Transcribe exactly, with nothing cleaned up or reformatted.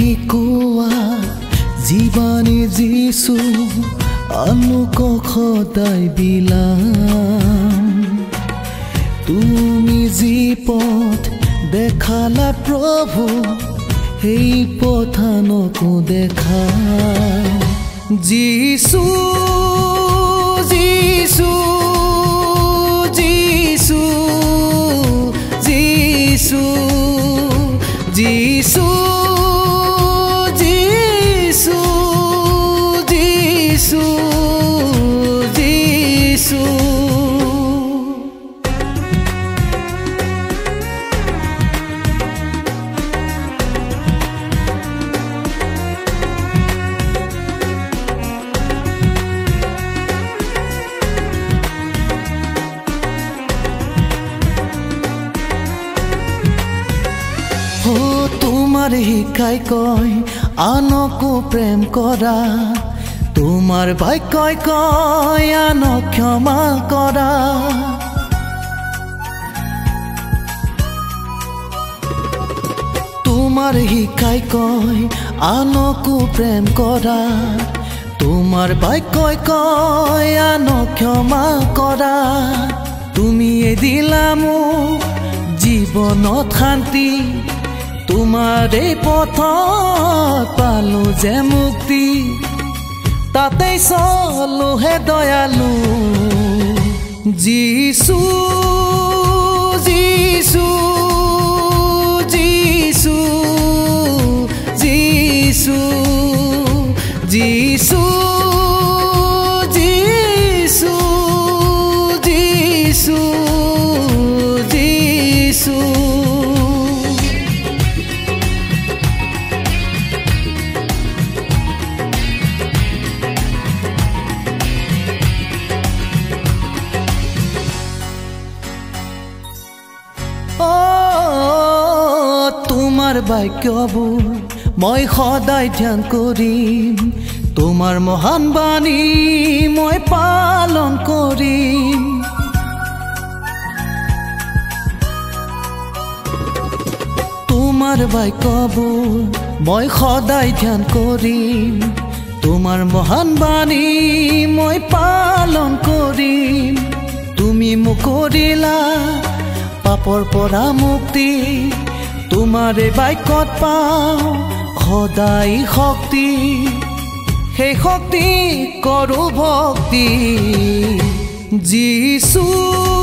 শিকোৱা জীৱানী যিছু আলোক সদায় বিলাম তুমি যি পথ দেখালা প্ৰভু সেই পথানকো দেখা Jesus Jesus Jesus Jesus Jesus Jesus Jesus Jesus তোমার শিকাই কয় আনকো প্রেম কৰা তোমার বাক্যই কয় আনক ক্ষমা কৰা তোমার শিকাই কয় আনকো প্রেম কৰা তোমার বাক্যই কয় আনক ক্ষমা কৰা তুমি দিলা মোক জীৱনত শান্তি তোমাৰে পথত পালো যে মুক্তি তাতে চলো হে দয়ালু Jesus Jesus Jesus Jesus Jesus Jesus Jesus Jesus তোমার বাক্যবোৰ মই সদায় ধ্যান কৰিম তোমাৰ মহান বাণী মই পালন কৰিম তোমাৰ বাক্যবোৰ মই সদায় ধ্যান কৰিম তোমাৰ মহান বাণী মই পালন কৰিম তুমি মোক কৰিলা পাপৰ পৰা মুক্তি তোমাৰে বাক্যত পাওঁ সদায় শক্তি সেই শক্তি কৰো ভক্তি যিছু